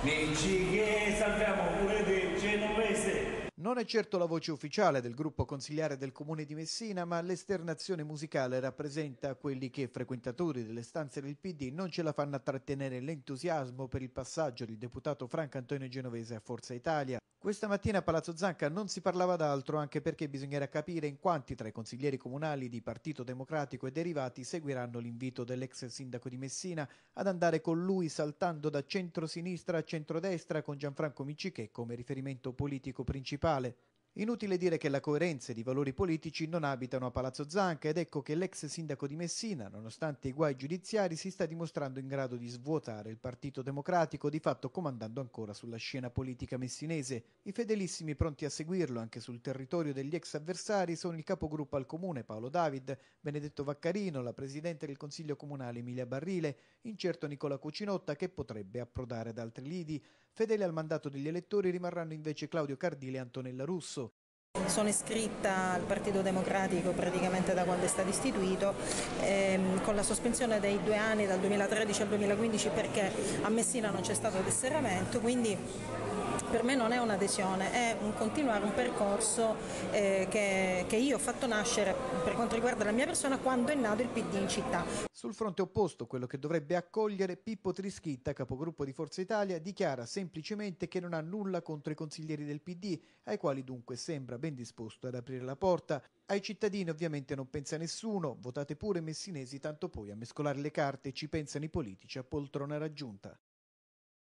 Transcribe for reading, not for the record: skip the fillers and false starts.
Dici che salviamo pure te, genovese. Non è certo la voce ufficiale del gruppo consigliare del comune di Messina, ma l'esternazione musicale rappresenta quelli che, frequentatori delle stanze del PD, non ce la fanno a trattenere l'entusiasmo per il passaggio del deputato Franco Antonio Genovese a Forza Italia. Questa mattina a Palazzo Zanca non si parlava d'altro, anche perché bisognerà capire in quanti tra i consiglieri comunali di Partito Democratico e derivati seguiranno l'invito dell'ex sindaco di Messina ad andare con lui saltando da centrosinistra a centrodestra con Gianfranco Miccichè come riferimento politico principale. Inutile dire che la coerenza ed i valori politici non abitano a Palazzo Zanca ed ecco che l'ex sindaco di Messina, nonostante i guai giudiziari, si sta dimostrando in grado di svuotare il Partito Democratico, di fatto comandando ancora sulla scena politica messinese. I fedelissimi pronti a seguirlo anche sul territorio degli ex avversari sono il capogruppo al comune Paolo David, Benedetto Vaccarino, la presidente del Consiglio Comunale Emilia Barrile, incerto Nicola Cucinotta che potrebbe approdare ad altri lidi. Fedeli al mandato degli elettori rimarranno invece Claudio Cardile e Antonella Russo. Sono iscritta al Partito Democratico praticamente da quando è stato istituito, con la sospensione dei 2 anni dal 2013 al 2015 perché a Messina non c'è stato tesseramento, quindi per me non è un'adesione, è un continuare un percorso che io ho fatto nascere per quanto riguarda la mia persona quando è nato il PD in città. Sul fronte opposto, quello che dovrebbe accogliere, Pippo Trischitta, capogruppo di Forza Italia, dichiara semplicemente che non ha nulla contro i consiglieri del PD, ai quali dunque sembra ben disposto ad aprire la porta. Ai cittadini ovviamente non pensa nessuno, votate pure messinesi, tanto poi a mescolare le carte ci pensano i politici a poltrona raggiunta.